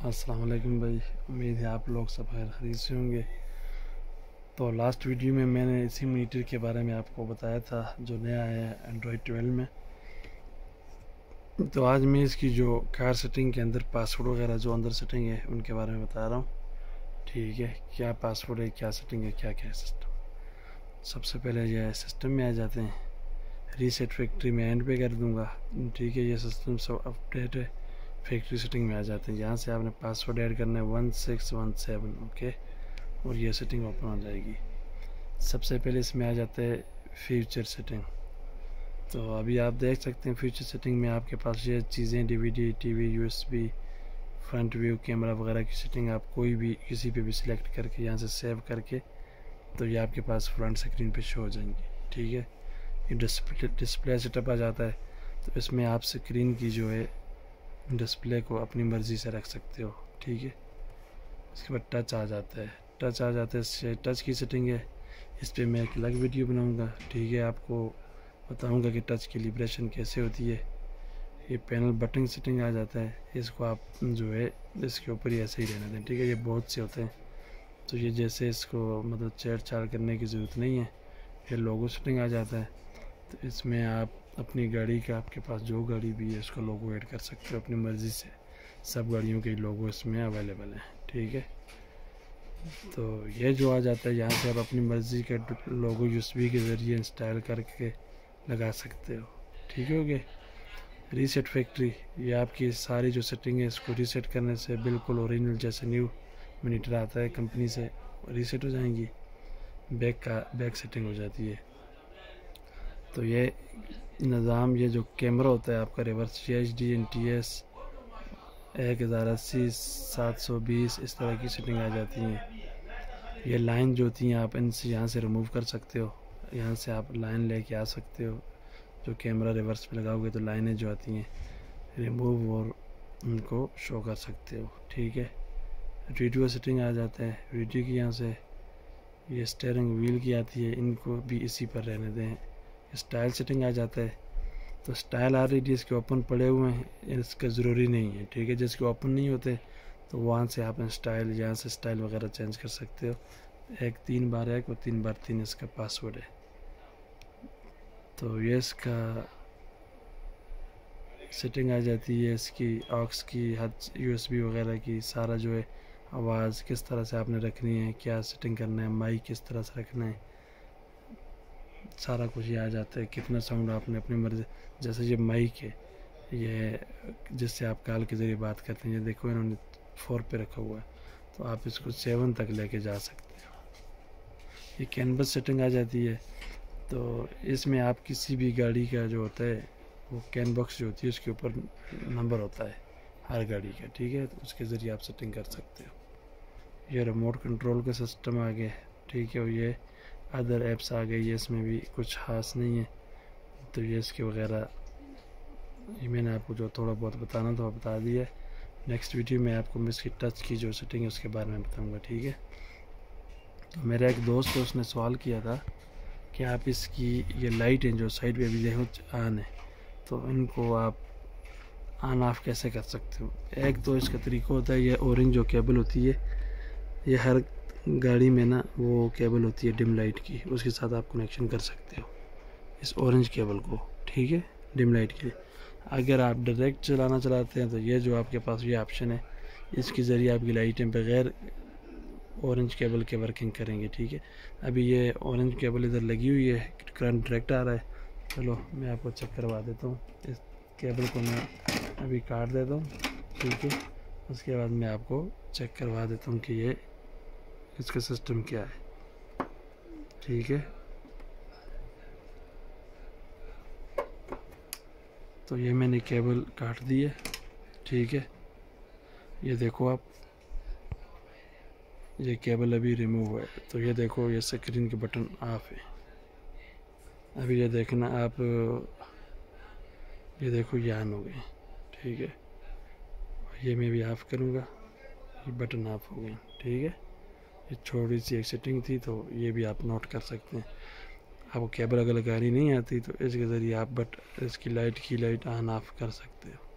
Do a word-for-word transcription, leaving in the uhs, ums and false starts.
अस्सलाम वालेकुम भाई, उम्मीद है आप लोग सब खैर खरीद से होंगे। तो लास्ट वीडियो में मैंने इसी मीटर के बारे में आपको बताया था जो नया है एंड्रॉयड ट्वेल्व में। तो आज मैं इसकी जो कार सेटिंग के अंदर पासवर्ड वगैरह जो अंदर सेटिंग है उनके बारे में बता रहा हूँ। ठीक है, क्या पासवर्ड है, क्या सेटिंग है, क्या क्या है सिस्टम। सबसे पहले ये सिस्टम में आ जाते हैं। रीसेट फैक्ट्री में एंड पे कर दूँगा। ठीक है, ये सिस्टम सब अपडेट है। फैक्ट्री सेटिंग में आ जाते हैं। यहाँ से आपने पासवर्ड ऐड करना है one six one seven. Okay, और ये सेटिंग ओपन हो जाएगी। सबसे पहले इसमें आ जाता है फ्यूचर सेटिंग। तो अभी आप देख सकते हैं फ्यूचर सेटिंग में आपके पास ये चीज़ें DVD, TV, USB, front view camera वगैरह की सेटिंग आप कोई भी किसी पे भी सिलेक्ट करके यहाँ से सेव करके तो ये आपके पास फ्रंट स्क्रीन पे शो हो जाएंगी। ठीक है, ये डिस्प्ले डिस्प्ले सेटअप आ जाता है। तो इसमें आप स्क्रीन की जो है डिस्प्ले को अपनी मर्ज़ी से रख सकते हो। ठीक है, इसके बाद टच आ जाता है। टच आ जाता है, टच की सेटिंग है। इस पर मैं एक अलग वीडियो बनाऊंगा। ठीक है, आपको बताऊंगा कि टच की लिब्रेशन कैसे होती है। ये पैनल बटन सेटिंग आ जाता है। इसको आप जो है इसके ऊपर ही ऐसे ही रहने दें। ठीक है, ये बहुत से होते हैं तो ये जैसे इसको मतलब छेड़छाड़ करने की ज़रूरत नहीं है। ये लोगो सेटिंग आ जाता है। तो इसमें आप अपनी गाड़ी का, आपके पास जो गाड़ी भी है उसका लोगो ऐड कर सकते हो अपनी मर्ज़ी से। सब गाड़ियों के लोगो इसमें अवेलेबल हैं। ठीक है, तो ये जो आ जाता है यहाँ से आप अपनी मर्ज़ी के लोगो यूएसबी के ज़रिए इंस्टॉल करके लगा सकते हो। ठीक हो गया। रीसेट फैक्ट्री, ये आपकी सारी जो सेटिंग है इसको रीसेट करने से बिल्कुल ओरिजिनल जैसे न्यू मॉनिटर आता है कंपनी से रीसेट हो जाएंगी। बैक का बैक सेटिंग हो जाती है। तो ये निज़ाम, ये जो कैमरा होता है आपका reverse H D N T S एक हज़ार अस्सी सात सौ बीस इस तरह की सेटिंग आ जाती हैं। ये लाइन जो होती हैं आप इनसे यहाँ से रिमूव कर सकते हो। यहाँ से आप लाइन लेके आ सकते हो। जो कैमरा रिवर्स पे लगाओगे तो लाइनें जो आती हैं रिमूव और उनको शो कर सकते हो। ठीक है, वीडियो सेटिंग आ जाता है। वीडियो की यहाँ से ये स्टीयरिंग व्हील की आती है, इनको भी इसी पर रहने दें। स्टाइल सेटिंग आ जाता है। तो स्टाइल ऑलरेडी इसके ओपन पड़े हुए हैं, इसका ज़रूरी नहीं है। ठीक है, जिसके ओपन नहीं होते तो वहाँ से आप स्टाइल यहाँ से स्टाइल वगैरह चेंज कर सकते हो। एक तीन बार एक और तीन बार तीन इसका पासवर्ड है। तो ये इसका सेटिंग आ जाती है। इसकी ऑक्स की, हर यूएसबी वगैरह की, सारा जो है आवाज़ किस तरह से आपने रखनी है, क्या सेटिंग करना है, माइक किस तरह से रखना है, सारा कुछ ये आ जाता है। कितना साउंड आपने अपनी मर्ज़ी, जैसे ये माइक है ये जिससे आप कॉल के ज़रिए बात करते हैं, ये देखो इन्होंने फोर पे रखा हुआ है तो आप इसको सेवन तक लेके जा सकते हो। ये कैनवस सेटिंग आ जाती है। तो इसमें आप किसी भी गाड़ी का जो होता है वो कैन बॉक्स जो होती है उसके ऊपर नंबर होता है हर गाड़ी का। ठीक है, तो उसके ज़रिए आप सेटिंग कर सकते हो। ये रिमोट कंट्रोल का सिस्टम आ गया। ठीक है, और ये अदर ऐप्स आ गई है, इसमें भी कुछ खास नहीं है। तो ये इसके वगैरह ये मैंने आपको जो थोड़ा बहुत बताना था वो बता दिया। नेक्स्ट वीडियो में आपको मैं इसकी टच की जो सेटिंग है उसके बारे में बताऊंगा। ठीक है, तो मेरा एक दोस्त है उसने सवाल किया था कि आप इसकी ये लाइट हैं जो साइड पे अभी देखो ऑन है तो इनको आप ऑन ऑफ कैसे कर सकते हो। एक तो इसका तरीका होता है, ये ऑरेंज जो केबल होती है ये हर गाड़ी में ना वो केबल होती है डिम लाइट की, उसके साथ आप कनेक्शन कर सकते हो इस ऑरेंज केबल को। ठीक है, डिम लाइट के लिए। अगर आप डायरेक्ट चलाना चलाते हैं तो ये जो आपके पास ये ऑप्शन है इसके ज़रिए आपकी लाइटें बग़ैर ऑरेंज केबल के वर्किंग करेंगे। ठीक है, अभी ये ऑरेंज केबल इधर लगी हुई है, करंट डायरेक्ट आ रहा है। चलो मैं आपको चेक करवा देता हूँ। इस केबल को मैं अभी काट देता हूँ। ठीक है, उसके बाद मैं आपको चेक करवा देता हूँ कि ये इसका सिस्टम क्या है। ठीक है, तो ये मैंने केबल काट दी है। ठीक है, ये देखो आप, ये केबल अभी रिमूव है। तो ये देखो ये स्क्रीन के बटन ऑफ है। अभी ये देखना आप, ये देखो ये ऑन हो गए। ठीक है, ये मैं भी ऑफ़ करूँगा, ये बटन ऑफ हो गए। ठीक है, ये छोटी सी एक सेटिंग थी तो ये भी आप नोट कर सकते हैं। आपको केबल अगर लगानी नहीं आती तो इसके ज़रिए आप बट इसकी लाइट की लाइट ऑन ऑफ कर सकते हो।